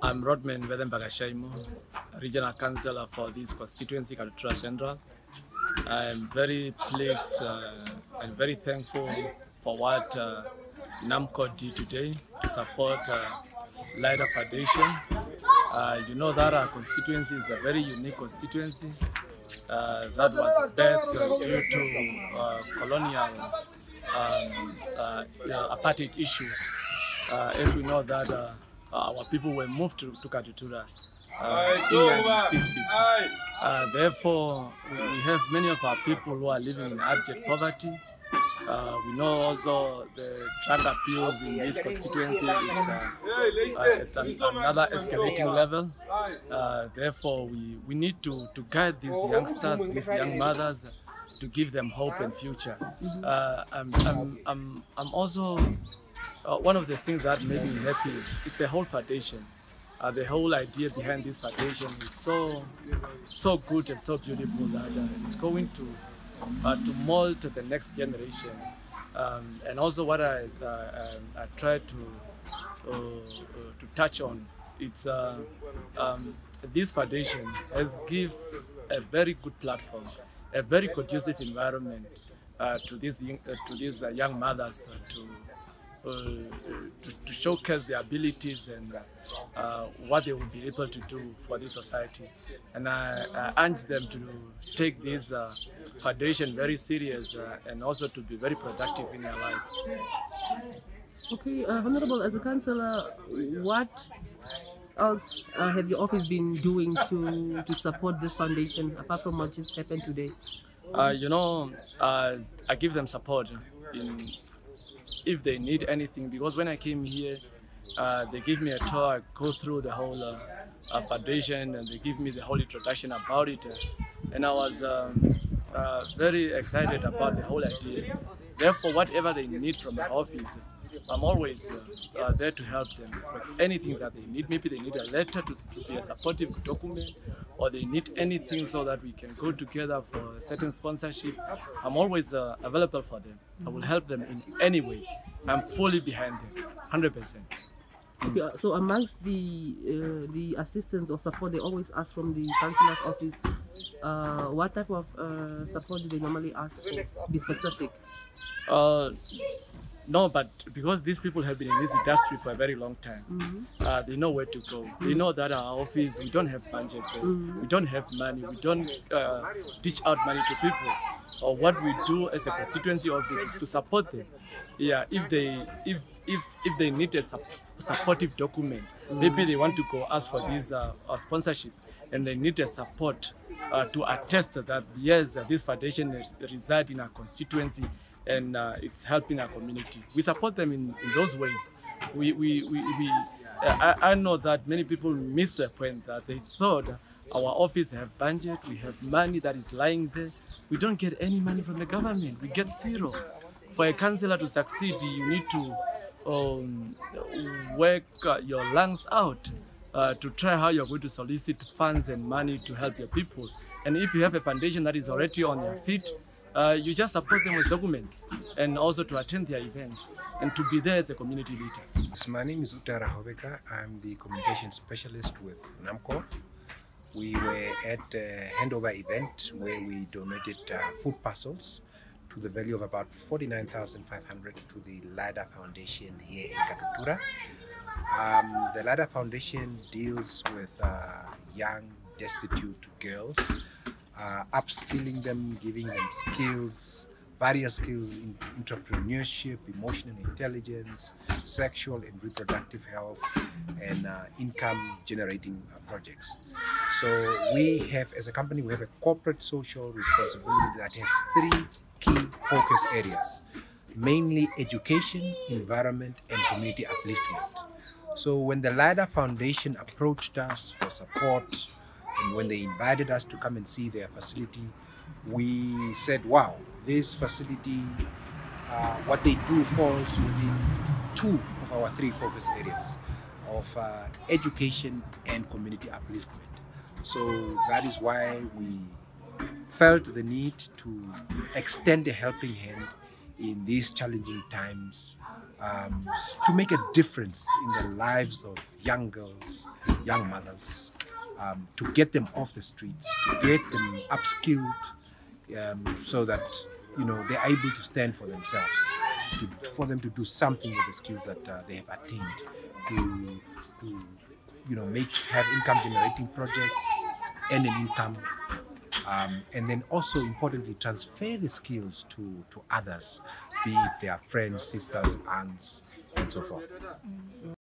I'm Rodman Vedembagashaimu, Regional Councillor for this constituency, Katutura Central. I'm very pleased and very thankful for what Namcor did today to support LIDA Foundation. You know that our constituency is a very unique constituency that was birthed due to colonial apartheid issues. As we know that our people were moved to Katutura in the 1960s. Therefore, we have many of our people who are living in abject poverty. We know also the drug abuse in this constituency is at another escalating level. Therefore, we need to guide these youngsters, these young mothers, to give them hope and future. I'm also one of the things that made me happy is the whole foundation. The whole idea behind this foundation is so good and so beautiful that it's going to mold the next generation. And also what I try to touch on, it's this foundation has given a very good platform, a very conducive environment to these young mothers to showcase their abilities and what they will be able to do for this society. And I urge them to take this foundation very serious and also to be very productive in their life. Okay, Honorable, as a councillor, what else have your office been doing to support this foundation apart from what just happened today? You know, I give them support if they need anything, because when I came here, they give me a tour, I go through the whole foundation, and they give me the whole introduction about it, and I was very excited about the whole idea. Therefore, whatever they need from my office, I'm always there to help them with anything that they need. Maybe they need a letter to be a supportive document, or they need anything so that we can go together for a certain sponsorship. I'm always available for them. I will help them in any way. I'm fully behind them, 100%. Okay, so amongst the assistance or support they always ask from the councillor's office, what type of support do they normally ask for? Be specific. No, but because these people have been in this industry for a very long time, they know where to go. They know that our office, we don't have budget, we don't have money, we don't teach out money to people. Or what we do as a constituency office is to support them. Yeah, if they need a supportive document, maybe they want to go ask for this sponsorship, and they need a support to attest that yes, this foundation resides in our constituency, and it's helping our community. We support them in those ways. I know that many people miss the point that they thought our office have budget, we have money that is lying there. We don't get any money from the government. We get zero. For a councillor to succeed, you need to work your lungs out to try how you're going to solicit funds and money to help your people. And if you have a foundation that is already on your feet, you just support them with documents and also to attend their events and to be there as a community leader. My name is Utara Hoveka. I'm the communication specialist with Namcor. We were at a handover event where we donated food parcels to the value of about 49,500 to the LIDA Foundation here in Katutura. The LIDA Foundation deals with young, destitute girls, upskilling them, giving them skills, various skills in entrepreneurship, emotional intelligence, sexual and reproductive health, and income-generating projects. So we have, as a company, we have a corporate social responsibility that has three key focus areas, mainly education, environment, and community upliftment. So when the LIDA Foundation approached us for support, and when they invited us to come and see their facility, we said, wow, this facility, what they do falls within two of our three focus areas of education and community upliftment. So that is why we felt the need to extend a helping hand in these challenging times, to make a difference in the lives of young girls, young mothers, to get them off the streets, to get them upskilled, so that they're able to stand for themselves, for them to do something with the skills that they have attained, to have income generating projects, earn an income, and then also importantly transfer the skills to others, be it their friends, sisters, aunts, and so forth.